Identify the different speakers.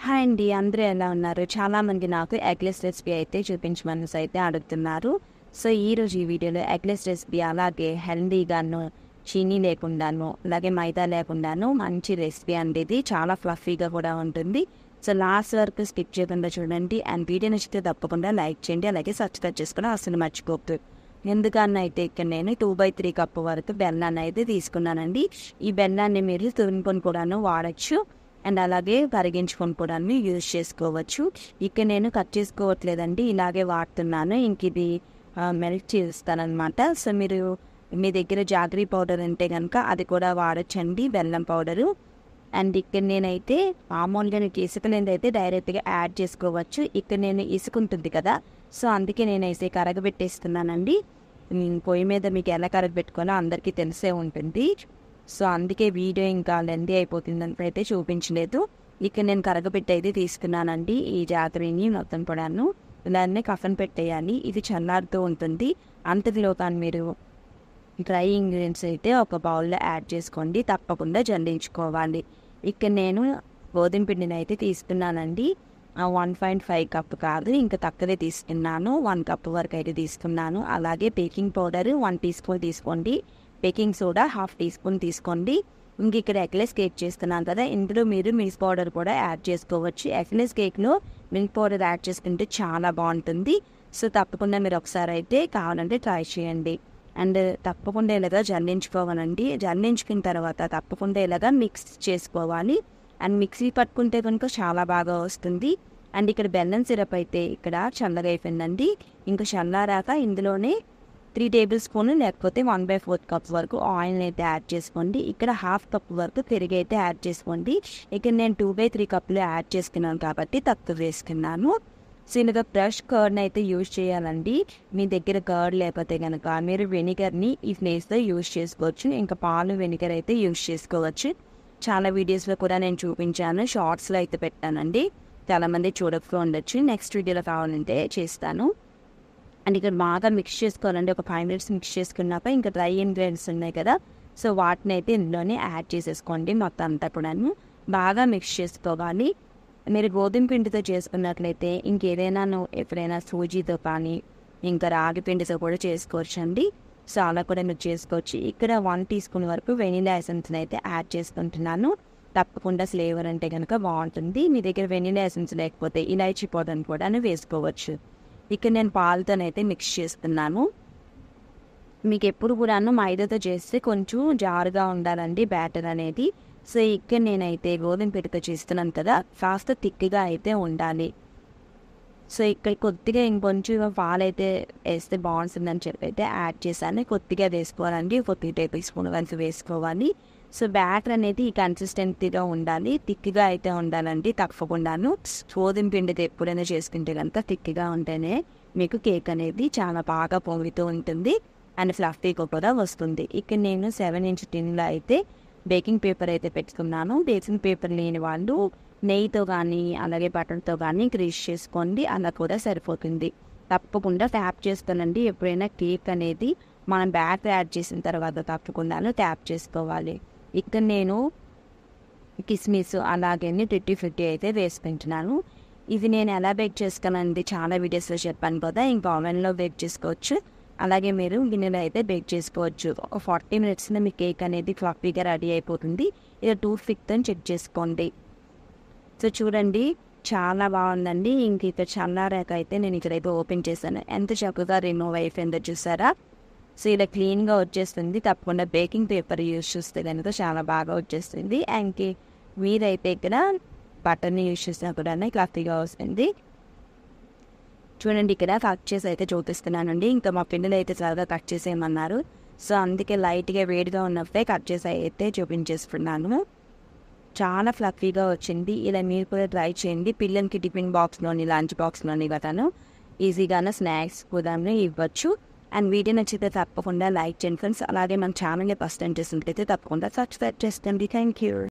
Speaker 1: Hi అండి, అందరూ ఎలా ఉన్నారు? చాలామంది నాకు ఎగ్లెస్ రెసిపీ అయితే చూపించమనేసి అయితే అడుగుతున్నారు. సో ఈరోజు ఈ వీడియోలో ఎగ్లెస్ రెసిపీ అలాగే హెల్దీగాను, చీనీ లేకుండాను, అలాగే మైదా లేకుండాను మంచి రెసిపీ అండి. ఇది చాలా ఫ్లఫీగా కూడా ఉంటుంది. సో లాస్ట్ వరకు స్కిప్ చేయకుండా చూడండి. అండ్ వీడియో నచ్చితే తప్పకుండా లైక్ చేయండి, అలాగే సబ్స్క్రైబ్ చేసుకోవడం అసలు మర్చిపోవద్దు. ఎందుకన్నైతే ఇక్కడ నేను 2/3 కప్పు వరకు బెల్లాన్ని అయితే తీసుకున్నానండి. ఈ బెల్లాన్ని మీరు తురుముకొని కూడాను వాడచ్చు, అండ్ అలాగే కరిగించుకొని కూడా యూజ్ చేసుకోవచ్చు. ఇక్కడ నేను కట్ చేసుకోవట్లేదండి, ఇలాగే వాడుతున్నాను. ఇంక ఇది మెల్ట్ చేస్తానమాట. సో మీరు మీ దగ్గర జాగరీ పౌడర్ ఉంటే కనుక అది కూడా వాడచ్చండి, బెల్లం పౌడరు. అండ్ ఇక్కడ నేనైతే మామూలుగా ఇసుకలేంది అయితే డైరెక్ట్గా యాడ్ చేసుకోవచ్చు. ఇక్కడ నేను ఇసుక ఉంటుంది కదా, సో అందుకే నేను అయితే కరగబెట్టేస్తున్నానండి. పొయ్యి మీద మీకు ఎలా కరగబెట్టుకోవాలో అందరికీ తెలిసే ఉంటుంది. సో అందుకే వీడియో ఇంకా లెందీ అయిపోతుంది అయితే చూపించలేదు. ఇక్కడ నేను కరగబెట్టి అయితే తీసుకున్నానండి ఈ జాగరీని మొత్తం కూడాను. ఇలానే కఫన్ పెట్టేయాలి, ఇది చల్లారుతూ ఉంటుంది. అంతటిలో కానీ మీరు డ్రై ఇంగ్రీడియంట్స్ అయితే ఒక బౌల్లో యాడ్ చేసుకోండి, తప్పకుండా జల్లించుకోవాలి. ఇక్కడ నేను గోధుమ పిండిని అయితే తీసుకున్నానండి. 1.5 కప్ కాదు, ఇంకా తక్కువే తీసుకున్నాను. 1 కప్ వరకు అయితే తీసుకున్నాను. అలాగే బేకింగ్ పౌడర్ 1 టీ స్పూన్ తీసుకోండి, బేకింగ్ సోడా 1/2 టీ స్పూన్ తీసుకోండి. ఇంక ఇక్కడ ఎగ్లెస్ కేక్ చేస్తున్నాను కదా, ఇందులో మీరు మిల్క్ పౌడర్ కూడా యాడ్ చేసుకోవచ్చు. ఎగ్లెస్ కేక్లో మిల్క్ పౌడర్ యాడ్ చేసుకుంటే చాలా బాగుంటుంది. సో తప్పకుండా మీరు ఒకసారి అయితే కావాలంటే ట్రై చేయండి. అండ్ తప్పకుండా ఇలాగా జల్లించుకోవాలండి. జల్లించుకున్న తర్వాత తప్పకుండా ఇలాగా మిక్స్ చేసుకోవాలి. అండ్ మిక్సీ పట్టుకుంటే కనుక చాలా బాగా వస్తుంది. అండ్ ఇక్కడ బెల్లం సిరప్ అయితే ఇక్కడ చల్లగా అయిపోయిందండి. ఇంకా చల్లారాక ఇందులోనే 3 టేబుల్ స్పూన్లు లేకపోతే 1/4 కప్ వరకు ఆయిల్ని అయితే యాడ్ చేసుకోండి. ఇక్కడ 1/2 కప్ వరకు పెరుగు అయితే యాడ్ చేసుకోండి. ఇక్కడ నేను 2/3 కప్పులు యాడ్ చేసుకున్నాను కాబట్టి తక్కువ వేసుకున్నాను. సో ఇలాగా ఫ్రెష్ కర్డ్ని అయితే యూజ్ చేయాలండి. మీ దగ్గర కర్డ్ లేకపోతే కనుక మీరు వెనిగర్ని ఈ ప్లేస్లో యూజ్ చేసుకోవచ్చు. ఇంకా పాలు వెనిగర్ అయితే యూజ్ చేసుకోవచ్చు. చాలా వీడియోస్లో కూడా నేను చూపించాను, షార్ట్స్లో అయితే పెట్టానండి. చాలామంది చూడకపో ఉండొచ్చు, నెక్స్ట్ వీడియోలో కావాలంటే చేస్తాను. అండ్ ఇక్కడ బాగా మిక్స్ చేసుకోవాలండి. ఒక 5 మినిట్స్ మిక్స్ చేసుకున్నాక ఇంకా డ్రై ఇంగ్రీడియంట్స్ ఉన్నాయి కదా, సో వాటిని అయితే ఇందులోనే యాడ్ చేసేసుకోండి. మొత్తం అంతా కూడా బాగా మిక్స్ చేసుకోవాలి. మీరు గోధుమ పిండితో చేసుకున్నట్లయితే ఇంకేదైనా ఎప్పుడైనా సూజీతో కానీ ఇంకా రాగి పిండితో కూడా చేసుకోవచ్చు అండి. సో అలా కూడా మీరు చేసుకోవచ్చు. ఇక్కడ 1 టీ స్పూన్ వరకు వెనిలా ఎసెన్స్ని అయితే యాడ్ చేసుకుంటున్నాను. తప్పకుండా ఫ్లేవర్ అంటే కనుక బాగుంటుంది. మీ దగ్గర వెనిలా ఎసెన్స్ లేకపోతే ఇలాచీ పౌడర్ని కూడా వేసుకోవచ్చు. ఇక్కడ నేను పాలతోనైతే మిక్స్ చేస్తున్నాను. మీకు ఎప్పుడు కూడాను మైదాతో చేస్తే కొంచెం జారుగా ఉండాలండి బ్యాటర్ అనేది. సో ఇక్కడ నేనైతే గోధుమ పిండితో చేస్తున్నాను కదా, కాస్త థిక్గా అయితే ఉండాలి. సో ఇక్కడ కొద్దిగా ఇంకొంచెం పాలైతే వేస్తే బాగుంటుందని చెప్పి అయితే యాడ్ చేశాను. కొద్దిగా వేసుకోవాలండి, 3 టేబుల్ స్పూన్ వరకు వేసుకోవాలి. సో బ్యాటర్ అనేది ఈ కన్సిస్టెన్సీగా ఉండాలి, థిక్గా అయితే ఉండాలండి తప్పకుండాను. గోధుమ పిండితో ఎప్పుడైనా చేసుకుంటే కనుక థిక్గా ఉంటేనే మీకు కేక్ అనేది చాలా బాగా పొంగుతూ ఉంటుంది అండ్ ఫ్లఫీగా కూడా వస్తుంది. ఇక్కడ నేను 7 ఇంచ్ టిన్లో అయితే బేకింగ్ పేపర్ అయితే పెట్టుకున్నాను. బేకింగ్ పేపర్ లేని వాళ్ళు నెయ్యితో కానీ అలాగే బటర్తో కానీ గ్రీస్ చేసుకోండి, అలా కూడా సరిపోతుంది. తప్పకుండా ట్యాప్ చేస్తానండి. ఎప్పుడైనా కేక్ అనేది మనం బ్యాటర్ యాడ్ చేసిన తర్వాత తప్పకుండా ట్యాప్ చేసుకోవాలి. ఇక్కడ నేను కిస్మిస్ అలాగే టెట్టి ఫ్రూటీ అయితే వేసుకుంటున్నాను. ఇది నేను ఎలా బేక్ చేసుకోనండి చాలా వీడియోస్లో చెప్పాను కదా. ఇంకా ఓవెన్లో బేక్ చేసుకోవచ్చు, అలాగే మీరు గిన్నెలో అయితే బేక్ చేసుకోవచ్చు. 40 మినిట్స్లో మీ కేక్ అనేది ఫ్లఫీగా రెడీ అయిపోతుంది. ఇది 250 చెక్ చేసుకోండి. సో చూడండి చాలా బాగుందండి. ఇంక ఇక్కడ చల్లారాక అయితే నేను ఇక్కడైతే ఓపెన్ చేశాను, ఎంత చక్కగా రిమూవ్ అయిపోయిందో చూసారా. సో ఇలా క్లీన్గా వచ్చేస్తుంది. తప్పకుండా బేకింగ్ పేపర్ యూజ్ చేస్తే కనుక చాలా బాగా వచ్చేస్తుంది. అండ్ మీరైతే ఇక్కడ బటర్ని యూజ్ చేసినా కూడా క్లాఫీగా వస్తుంది. చూడండి ఇక్కడ కట్ చేసి అయితే చూపిస్తున్నానండి. ఇంకా మా పిల్లలు అయితే త్వరగా కట్ చేసేయమన్నారు, సో అందుకే లైట్గా వేడిగా ఉన్నప్పుడే కట్ చేసి అయితే చూపించేస్తున్నాను. చాలా ఫ్లఫీగా వచ్చింది. ఇలా మీరు కూడా ట్రై చేయండి. పిల్లలకి టిఫిన్ బాక్స్లోని లంచ్ బాక్స్లోని గతాను ఈజీగానే స్నాక్స్ కూడా ఇవ్వచ్చు. అండ్ వీడియో నచ్చితే తప్పకుండా లైక్ చేయండి ఫ్రెండ్స్. అలాగే మన ఛానల్ని ఫస్ట్ టైం చేసినట్లయితే తప్పకుండా సబ్స్క్రైబ్ చేస్తుంది. Thank you.